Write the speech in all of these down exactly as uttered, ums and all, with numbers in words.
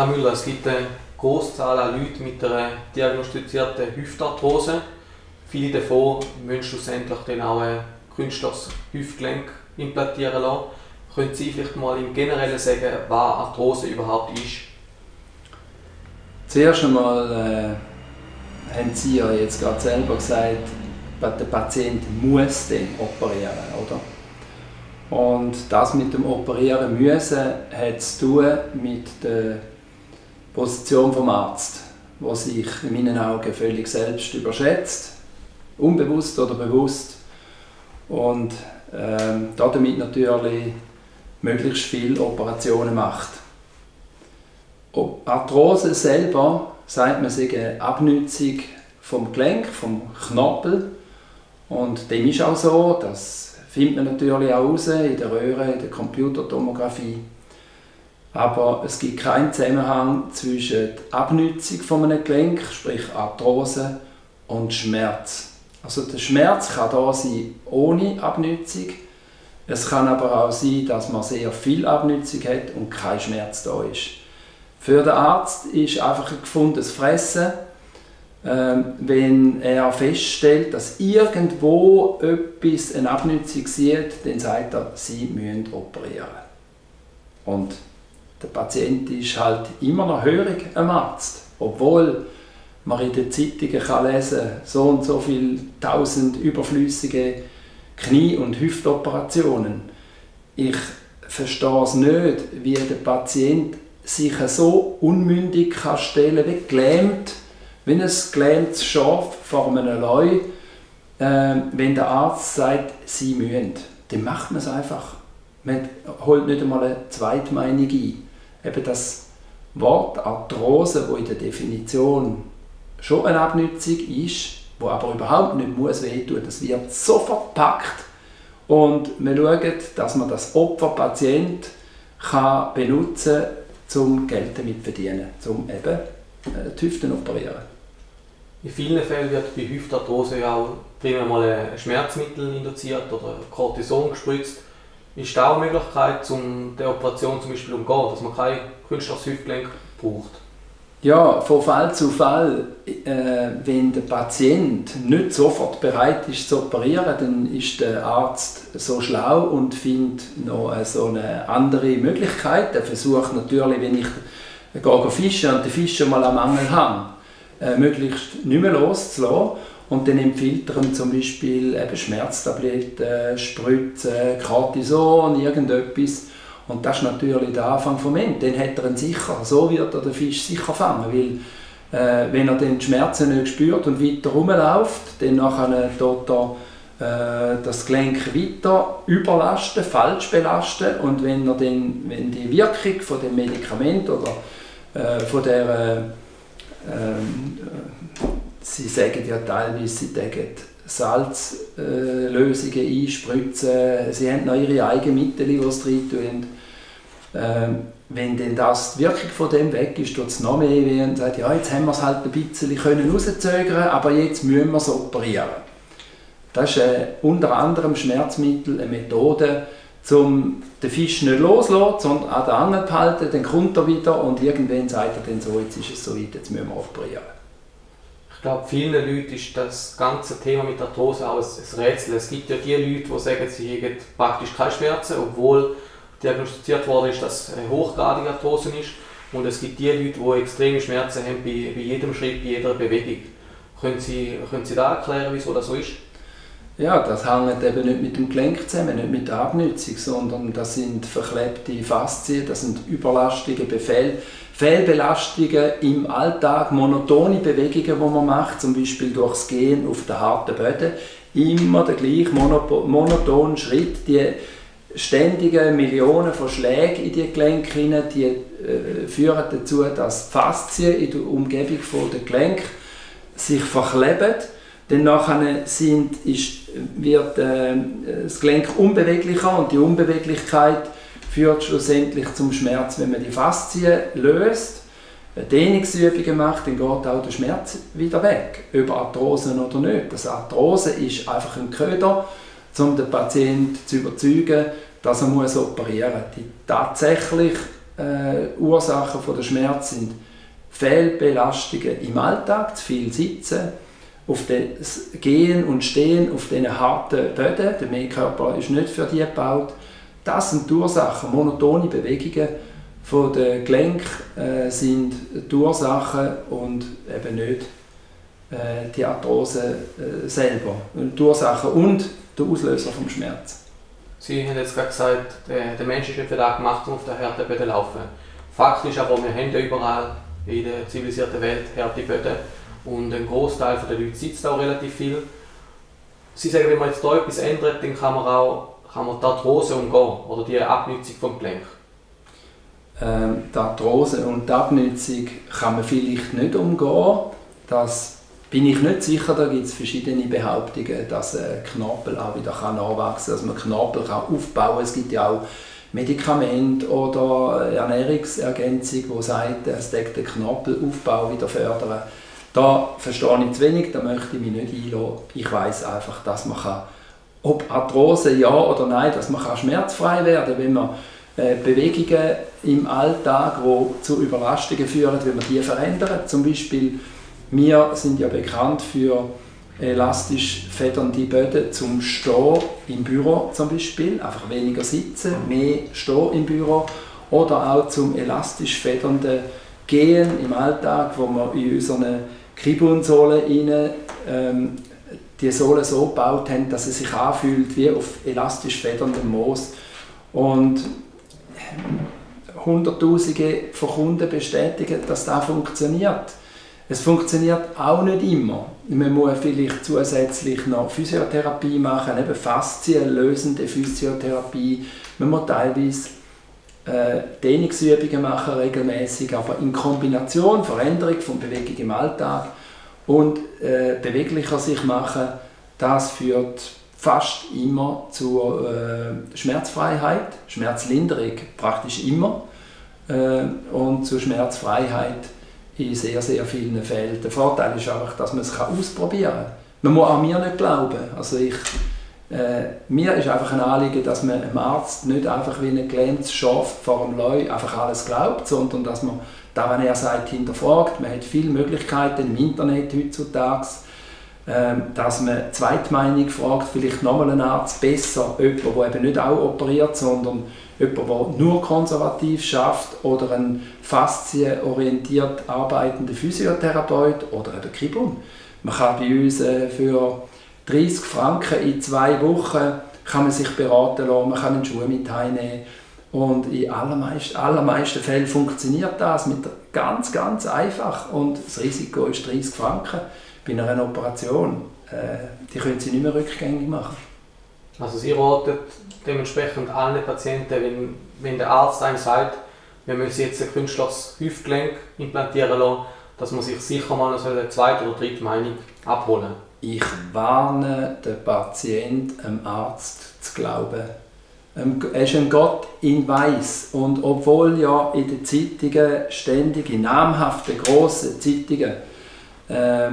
Herr Müller, es gibt eine grosse Zahl an Leuten mit einer diagnostizierten Hüftarthrose. Viele davon müssen schlussendlich dann auch ein künstliches Hüftgelenk implantieren lassen. Können Sie vielleicht mal im Generellen sagen, was Arthrose überhaupt ist? Zuerst einmal äh, haben Sie ja jetzt gerade selber gesagt, der Patient muss dann operieren, oder? Und das mit dem Operieren müssen hat zu tun mit der Position vom Arzt, der sich in meinen Augen völlig selbst überschätzt, unbewusst oder bewusst, und ähm, damit natürlich möglichst viele Operationen macht. Arthrose selber, sagt man, ist eine Abnutzung vom Gelenk, vom Knorpel, und dem ist auch so, das findet man natürlich auch raus in der Röhre, in der Computertomographie. Aber es gibt keinen Zusammenhang zwischen der Abnutzung von einem Gelenk, sprich Arthrose, und Schmerz. Also der Schmerz kann da sein ohne Abnutzung. Es kann aber auch sein, dass man sehr viel Abnutzung hat und kein Schmerz da ist. Für den Arzt ist einfach ein gefundenes Fressen, ähm, wenn er feststellt, dass irgendwo etwas eine Abnutzung sieht, dann sagt er, sie müssen operieren. Und der Patient ist halt immer noch hörig am Arzt, obwohl man in den Zeitungen kann lesen kann, so und so viele tausend überflüssige Knie- und Hüftoperationen. Ich verstehe es nicht, wie der Patient sich so unmündig kann stellen wie gelähmt, wie ein gelähmtes Schaf vor einem Leu, äh, wenn der Arzt sagt, sie müssen. Dann macht man es einfach. Man holt nicht einmal eine Zweitmeinung ein. Eben das Wort Arthrose, das in der Definition schon eine Abnutzung ist, wo aber überhaupt nicht muss wehtun, das wird so verpackt, und wir schauen, dass man das Opfer Patient kann benutzen kann, um Geld damit zu verdienen, um eben die Hüften zu operieren. In vielen Fällen wird bei Hüftarthrose ja auch drin mal ein Schmerzmittel induziert oder Cortison gespritzt. Ist da auch eine Möglichkeit, um die Operation zum Beispiel umzugehen, dass man kein künstliches Hüftgelenk braucht? Ja, von Fall zu Fall, äh, wenn der Patient nicht sofort bereit ist zu operieren, dann ist der Arzt so schlau und findet noch äh, so eine andere Möglichkeit. Er versucht natürlich, wenn ich gehe fischen und den Fischer mal am Angel habe, äh, möglichst nicht mehr loszulassen. Und dann empfiehlt er ihm zum Beispiel eben Schmerztabletten, Spritzen, Cortison, irgendetwas. Und das ist natürlich der Anfang vom Ende. Dann hat er ihn sicher, so wird er den Fisch sicher fangen. Weil äh, wenn er dann die Schmerzen nicht spürt und weiter rumläuft, dann nachher tut er äh, das Gelenk weiter überlasten, falsch belasten. Und wenn, er dann, wenn die Wirkung von dem Medikament oder äh, von der äh, äh, sie sagen ja teilweise, sie tägen Salzlösungen äh, einspritzen, sie haben noch ihre eigenen Mittel, die sie rein tun. Ähm, wenn denn das die Wirkung von dem weg ist, tut es noch mehr weh und sagt, ja, jetzt haben wir es halt ein bisschen können rauszögern, aber jetzt müssen wir es operieren. Das ist äh, unter anderem Schmerzmittel, eine Methode, um den Fisch nicht loszulassen, sondern an der Angel zu halten, dann kommt er wieder und irgendwann sagt er dann so, jetzt ist es so weit, jetzt müssen wir operieren. Ich glaube, vielen Leuten ist das ganze Thema mit Arthrose auch ein Rätsel. Es gibt ja die Leute, die sagen, sie haben praktisch keine Schmerzen, obwohl diagnostiziert worden ist, dass es eine hochgradige Arthrose ist. Und es gibt die Leute, die extreme Schmerzen haben bei, bei jedem Schritt, bei jeder Bewegung. Können Sie, können Sie da erklären, wieso das so ist? Ja, das hängt eben nicht mit dem Gelenk zusammen, nicht mit der Abnutzung, sondern das sind verklebte Faszien, das sind Überlastungen, Befehl, Fehlbelastungen im Alltag, monotone Bewegungen, die man macht, zum Beispiel durchs Gehen auf den harten Böden, immer der gleiche monotone Schritt, die ständigen Millionen von Schlägen in die Gelenke hinein, die äh, führen dazu, dass die Faszien in der Umgebung der Gelenke sich verkleben. Dann nachher sind, ist, wird äh, das Gelenk unbeweglicher und die Unbeweglichkeit führt schlussendlich zum Schmerz. Wenn man die Faszien löst, Dehnungsübungen macht, dann geht auch der Schmerz wieder weg, ob Arthrose oder nicht. Das Arthrose ist einfach ein Köder, um den Patienten zu überzeugen, dass er muss operieren muss. Die tatsächlich äh, Ursachen der Schmerz sind Fehlbelastungen im Alltag, zu viel Sitzen, auf das Gehen und Stehen auf diesen harten Böden. Der Mehrkörper ist nicht für die gebaut. Das sind die Ursachen. Monotone Bewegungen von den Gelenken äh, sind die Ursachen und eben nicht äh, die Arthrose äh, selber. Die Ursachen und der Auslöser vom Schmerz. Sie haben jetzt gerade gesagt, der, der Mensch ist nicht für das gemacht, um auf der harten Böden zu laufen. Fakt ist aber, wir haben ja überall in der zivilisierten Welt harte Böden und ein Großteil der Leute sitzt auch relativ viel. Sie sagen, wenn man jetzt hier etwas ändert, dann kann man auch kann man die Arthrose umgehen oder die Abnutzung vom Gelenk. Ähm, die Arthrose und die Abnutzung kann man vielleicht nicht umgehen. Das bin ich nicht sicher. Da gibt es verschiedene Behauptungen, dass ein Knorpel auch wieder nachwachsen kann, dass man Knorpel kann aufbauen kann. Es gibt ja auch Medikamente oder Ernährungsergänzung, die sagt, es deckt den Knorpelaufbau wieder fördern. Da verstehe ich zu wenig, da möchte ich mich nicht einlassen. Ich weiss einfach, dass man kann, ob Arthrose ja oder nein, dass man kann schmerzfrei werden kann, wenn man äh, Bewegungen im Alltag, die zu Überlastungen führen, wenn man die verändert. Zum Beispiel, wir sind ja bekannt für elastisch federnde Böden zum Stehen im Büro zum Beispiel, einfach weniger sitzen, mehr Stehen im Büro, oder auch zum elastisch federnden Gehen im Alltag, wo wir in unseren Kibun-Sohlen ähm, die Sohle so gebaut haben, dass es sich anfühlt wie auf elastisch federndem Moos. Und Hunderttausende von Kunden bestätigen, dass das funktioniert. Es funktioniert auch nicht immer. Man muss vielleicht zusätzlich noch Physiotherapie machen, eben faszienlösende Physiotherapie. Man muss teilweise äh, Dehnungsübungen machen, regelmäßig, aber in Kombination Veränderung von Bewegung im Alltag und äh, beweglicher sich machen, das führt fast immer zur äh, Schmerzfreiheit, Schmerzlinderung praktisch immer äh, und zur Schmerzfreiheit in sehr, sehr vielen Fällen. Der Vorteil ist einfach, dass man es ausprobieren kann. Man muss an mir nicht glauben. Also ich, äh, mir ist einfach ein Anliegen, dass man einem Arzt nicht einfach wie ein gelähmtes Schaf vor dem Leu einfach alles glaubt, sondern dass man da, wenn er sagt, hinterfragt. Man hat viele Möglichkeiten im Internet heutzutage, äh, dass man Zweitmeinung fragt, vielleicht nochmal einen Arzt besser, jemand, der eben nicht auch operiert, sondern jemand, der nur konservativ schafft, oder ein faszienorientiert arbeitender Physiotherapeut oder eben Kibun. Man kann bei uns äh, für dreissig Franken in zwei Wochen kann man sich beraten lassen, man kann einen Schuh mit heimnehmen. Und in allermeisten, allermeisten Fällen funktioniert das mit ganz, ganz einfach. Und das Risiko ist dreissig Franken bei einer Operation. Äh, die können Sie nicht mehr rückgängig machen. Also Sie raten dementsprechend allen Patienten, wenn, wenn der Arzt einem sagt, wir müssen jetzt ein künstliches Hüftgelenk implantieren lassen, dass man sich sicher mal eine zweite oder dritte Meinung abholen. Ich warne den Patienten, dem Arzt zu glauben. Er ist ein Gott in Weiss. Und obwohl ja in den Zeitungen ständig, in namhaften, grossen Zeitungen, äh,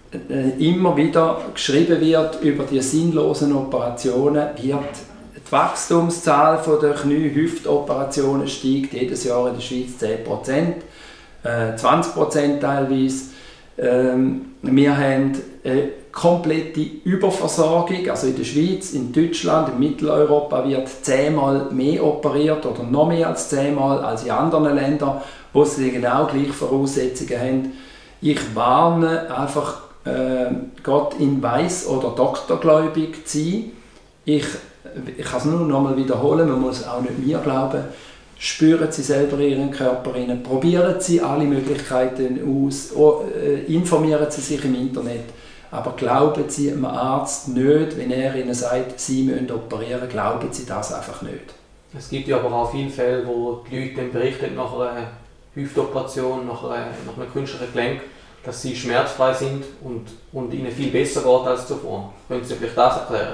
immer wieder geschrieben wird über die sinnlosen Operationen, wird die Wachstumszahl der Knie-Hüftoperationen steigt jedes Jahr in der Schweiz zehn Prozent, äh, zwanzig Prozent teilweise. Ähm, wir haben eine komplette Überversorgung, also in der Schweiz, in Deutschland, in Mitteleuropa wird zehnmal mehr operiert oder noch mehr als zehnmal als in anderen Ländern, wo sie genau gleiche Voraussetzungen haben. Ich warne einfach, äh, Gott in Weiss oder doktorgläubig zu sein. Ich, ich kann es nur noch mal wiederholen, man muss auch nicht mir glauben. Spüren Sie selber Ihren Körper rein, probieren Sie alle Möglichkeiten aus, informieren Sie sich im Internet, aber glauben Sie einem Arzt nicht, wenn er Ihnen sagt, Sie müssen operieren, glauben Sie das einfach nicht. Es gibt ja aber auch viele Fälle, wo die Leute dann berichten nach einer Hüftoperation, nach, einer, nach einem künstlichen Gelenk, dass sie schmerzfrei sind und, und ihnen viel besser geht als zuvor. Können Sie vielleicht das erklären?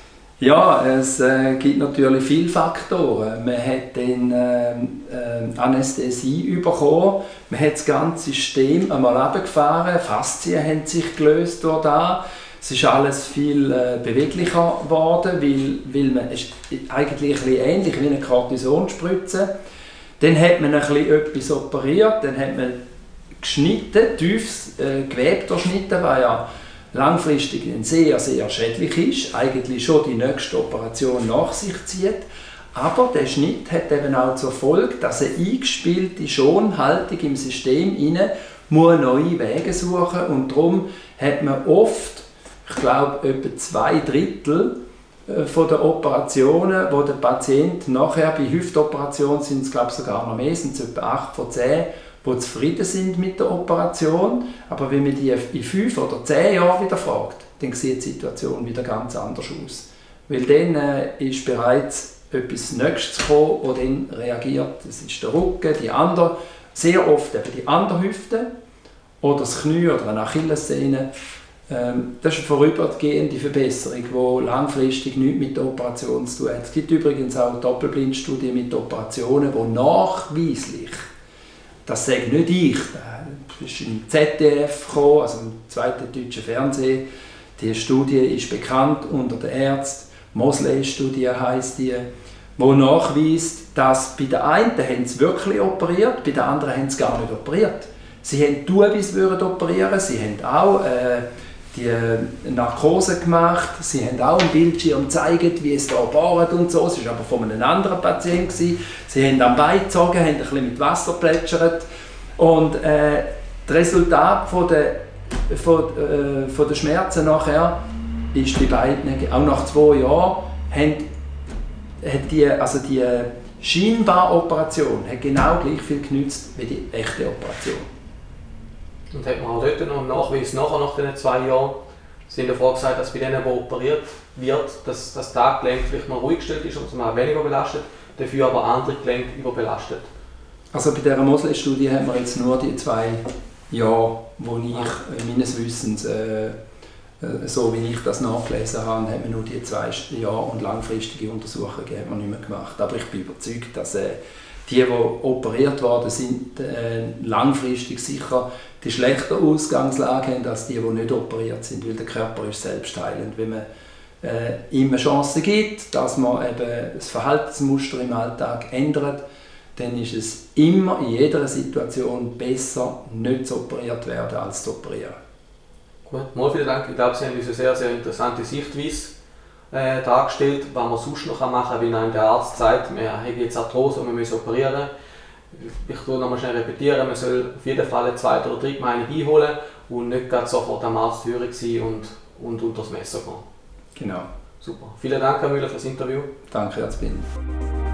Ja, es äh, gibt natürlich viele Faktoren. Man hat dann äh, äh, Anästhesie bekommen, man hat das ganze System einmal runtergefahren, Faszien haben sich gelöst durch das. Es ist alles viel äh, beweglicher geworden, weil, weil man es ist eigentlich ein bisschen ähnlich wie eine Kortisonspritze. Dann hat man ein bisschen etwas operiert, dann hat man geschnitten, tiefes äh, Gewebe durchschnitten, was ja langfristig sehr, sehr schädlich ist, eigentlich schon die nächste Operation nach sich zieht. Aber der Schnitt hat eben auch zur Folge, dass eine eingespielte Schonhaltung im System inne muss neue Wege suchen und darum hat man oft, ich glaube etwa zwei Drittel von den Operationen, wo der Patient nachher bei Hüftoperationen sind es glaube ich sogar noch mehr, sind es etwa acht von zehn, die zufrieden sind mit der Operation, aber wenn man die in fünf oder zehn Jahren wieder fragt, dann sieht die Situation wieder ganz anders aus. Weil dann äh, ist bereits etwas Nächstes gekommen, das dann reagiert. Das ist der Rücken, die andere, sehr oft eben die andere Hüfte oder das Knie oder eine Achillessehne. Ähm, das ist eine vorübergehende Verbesserung, die langfristig nichts mit der Operation zu tun hat. Es gibt übrigens auch Doppelblindstudien mit Operationen, die nachweislich, das sage nicht ich, das ist im Z D F gekommen, also im zweiten deutschen Fernsehen. Die Studie ist bekannt unter den Ärzten. Mosley-Studie heisst die, die nachweist, dass bei den einen haben sie wirklich operiert, bei den anderen haben sie gar nicht operiert. Sie haben getan, wie sie operieren, sie haben auch äh, die Narkose gemacht, sie haben auch im Bildschirm gezeigt, wie es da bohrt und so. Es war aber von einem anderen Patienten. Sie haben am Bein gezogen, haben ein bisschen mit Wasser plätschert. Und äh, das Resultat von der, von, äh, von der Schmerzen nachher ist bei beiden, auch nach zwei Jahren, haben, hat die, also die scheinbare Operation hat genau gleich viel genützt wie die echte Operation. Und hat man auch dort noch einen Nachweis nachher, nach diesen zwei Jahren, Sie haben davor gesagt, dass bei denen, die operiert wird, dass das Taggelenk vielleicht mal ruhig gestellt ist und man weniger belastet, dafür aber andere Gelenke überbelastet. Also bei dieser Mosley-Studie haben wir jetzt nur die zwei Jahre, wo ich äh, meines Wissens, äh, so wie ich das nachgelesen habe, haben wir nur die zwei Jahre und langfristige Untersuchungen haben wir nicht mehr gemacht. Aber ich bin überzeugt, dass äh, die, die operiert worden sind, äh, langfristig sicher die schlechtere Ausgangslage haben als die, die nicht operiert sind, weil der Körper ist selbstheilend. Wenn man äh, ihm eine Chance gibt, dass man eben das Verhaltensmuster im Alltag ändert, dann ist es immer in jeder Situation besser, nicht zu operiert werden, als zu operieren. Gut, mal vielen Dank. Ich glaube, Sie haben uns eine sehr, sehr interessante Sichtweise äh, dargestellt, was man sonst noch machen kann, wenn einem der Arzt sagt, wir haben jetzt Arthrose und wir müssen operieren. Ich tue noch mal schnell repetieren, man soll auf jeden Fall eine zweite oder dritte Meinung einholen und nicht gerade sofort am Arzt hörig sein und, und unter das Messer gehen. Genau. Super. Vielen Dank, Herr Müller, für das Interview. Danke, Herr Zbin.